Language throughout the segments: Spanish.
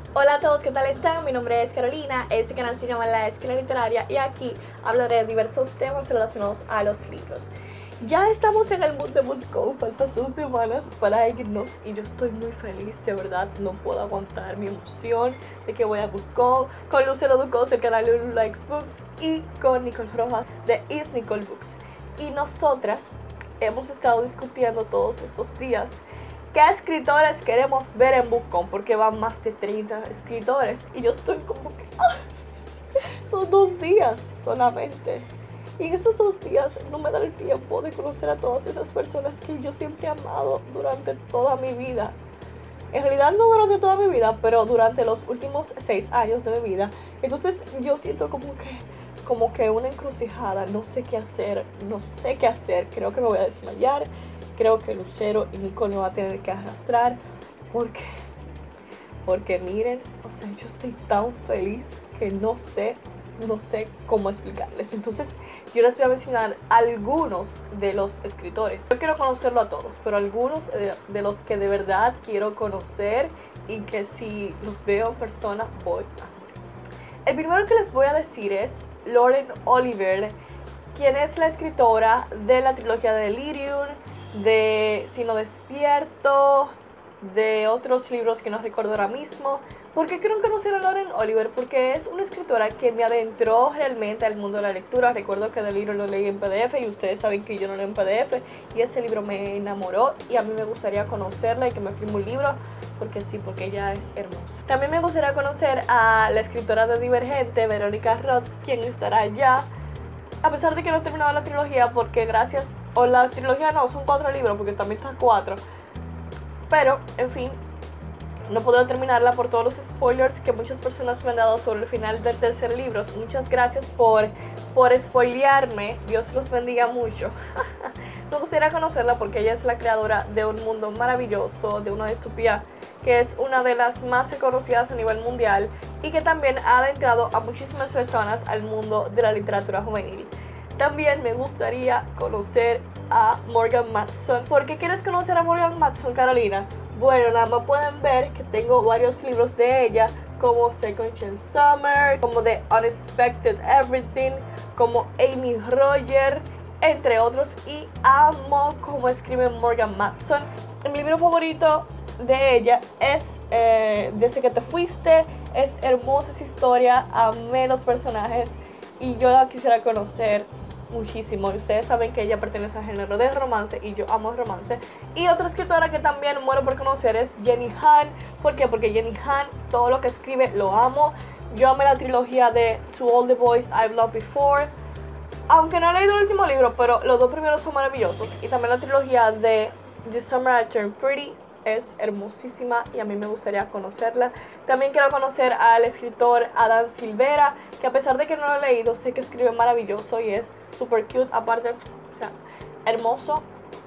Hola a todos, ¿qué tal están? Mi nombre es Carolina, este canal se llama La Esquina Literaria y aquí hablaré de diversos temas relacionados a los libros. Ya estamos en el mood de BookCon, faltan 2 semanas para irnos y yo estoy muy feliz, de verdad, no puedo aguantar mi emoción de que voy a BookCon con Lucero Ducos del canal Lulu Likes Books y con Nicole Rojas de Is Nicole Books. Y nosotras hemos estado discutiendo todos estos días qué escritores queremos ver en BookCon, porque van más de 30 escritores y yo estoy como que son 2 días solamente, y en esos 2 días no me da el tiempo de conocer a todas esas personas que yo siempre he amado durante toda mi vida. En realidad no durante toda mi vida, pero durante los últimos 6 años de mi vida. Entonces yo siento como que una encrucijada, no sé qué hacer, creo que me voy a desmayar. Creo que Lucero y Nicole me van a tener que arrastrar porque miren, o sea, yo estoy tan feliz que no sé cómo explicarles. Entonces yo les voy a mencionar algunos de los escritores. Yo quiero conocerlo a todos, pero algunos de los que de verdad quiero conocer y que si los veo en persona voy a morir. El primero que les voy a decir es Lauren Oliver, quien es la escritora de la trilogía de Delirium, de Si no despierto, de otros libros que no recuerdo ahora mismo. ¿Por qué quiero conocer a Lauren Oliver? Porque es una escritora que me adentró realmente al mundo de la lectura. Recuerdo que Delirium lo leí en PDF y ustedes saben que yo no leo en PDF, y ese libro me enamoró y a mí me gustaría conocerla y que me firme un libro, porque sí, porque ella es hermosa. También me gustaría conocer a la escritora de Divergente, Verónica Roth, quien estará allá. A pesar de que no he terminado la trilogía, porque la trilogía no, son 4 libros, porque también están 4. Pero, en fin, no puedo terminarla por todos los spoilers que muchas personas me han dado sobre el final del tercer libro. Muchas gracias por spoilearme, Dios los bendiga mucho. Me gustaría conocerla porque ella es la creadora de un mundo maravilloso, de una distopía que es una de las más reconocidas a nivel mundial y que también ha adentrado a muchísimas personas al mundo de la literatura juvenil. También me gustaría conocer a Morgan Matson. ¿Por qué quieres conocer a Morgan Matson, Carolina? Bueno, nada más pueden ver que tengo varios libros de ella, como Second Chance Summer, como The Unexpected Everything, como Amy Roger, entre otros, y amo cómo escribe Morgan Matson. Mi libro favorito de ella es Desde que te fuiste. Es hermosa esa historia, amé los personajes y yo la quisiera conocer muchísimo. Ustedes saben que ella pertenece al género de romance y yo amo el romance. Y otra escritora que también muero por conocer es Jenny Han. ¿Por qué? Porque Jenny Han, todo lo que escribe lo amo. Yo amé la trilogía de To All the Boys I've Loved Before, aunque no he leído el último libro, pero los 2 primeros son maravillosos. Y también la trilogía de The Summer I Turned Pretty es hermosísima y a mí me gustaría conocerla. También quiero conocer al escritor Adam Silvera, que a pesar de que no lo he leído, sé que escribe maravilloso y es super cute. Aparte, o sea, hermoso,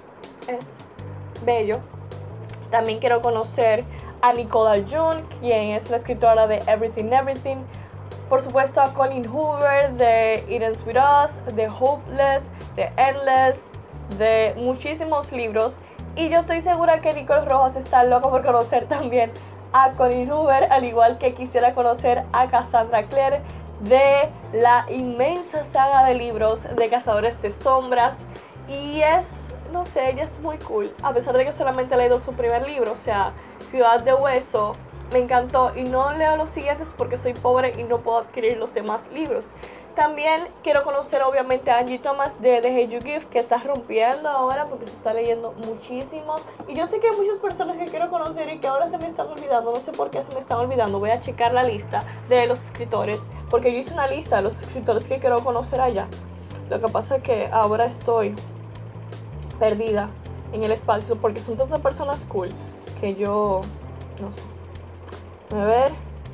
es bello. También quiero conocer a Nicola June, quien es la escritora de Everything Everything. Por supuesto a Colleen Hoover de It Ends With Us, de Hopeless, de Endless, de muchísimos libros. Y yo estoy segura que Nicole Rojas está loca por conocer también a Colleen Hoover, al igual que quisiera conocer a Cassandra Clare de la inmensa saga de libros de Cazadores de Sombras. Y no sé, ella es muy cool, a pesar de que solamente he leído su primer libro, o sea, Ciudad de Hueso. Me encantó y no leo los siguientes porque soy pobre y no puedo adquirir los demás libros. También quiero conocer obviamente a Angie Thomas de The Hate You Give, que está rompiendo ahora porque se está leyendo muchísimo. Y yo sé que hay muchas personas que quiero conocer y que ahora se me están olvidando, no sé por qué se me están olvidando. Voy a checar la lista de los escritores, porque yo hice una lista de los escritores que quiero conocer allá. Lo que pasa es que ahora estoy perdida en el espacio porque son tantas personas cool que yo no sé. A ver,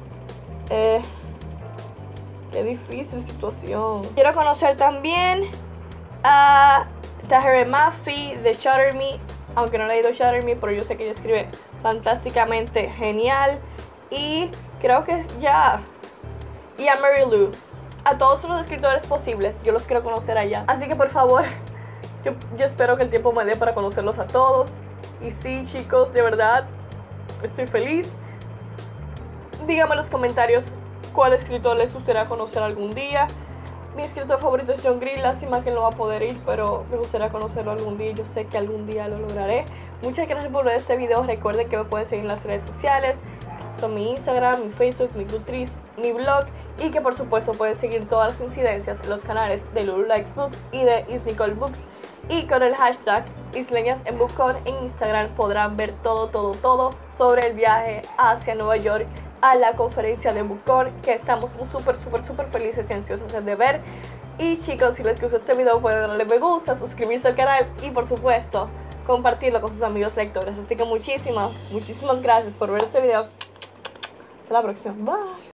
qué difícil situación. Quiero conocer también a Tahereh Mafi de Shatter Me, aunque no he leído Shatter Me, pero yo sé que ella escribe fantásticamente genial. Y creo que ya. Y a Mary Lou. A todos los escritores posibles, yo los quiero conocer allá. Así que por favor, yo espero que el tiempo me dé para conocerlos a todos. Y sí, chicos, de verdad, estoy feliz Díganme en los comentarios cuál escritor les gustaría conocer algún día. Mi escritor favorito es John Green, lástima que no va a poder ir, pero me gustaría conocerlo algún día. Yo sé que algún día lo lograré. Muchas gracias por ver este video. Recuerden que me pueden seguir en las redes sociales. Son mi Instagram, mi Facebook, mi Goodreads, mi blog. Y que por supuesto pueden seguir todas las incidencias en los canales de Lulu Likes Books y de Is Nicole Books. Y con el hashtag Isleñas en Bookcon en Instagram podrán ver todo sobre el viaje hacia Nueva York a la conferencia de Bookcon, que estamos súper felices y ansiosos de ver. Y chicos, si les gustó este video pueden darle me gusta, suscribirse al canal y por supuesto compartirlo con sus amigos lectores. Así que muchísimas gracias por ver este video. Hasta la próxima. Bye.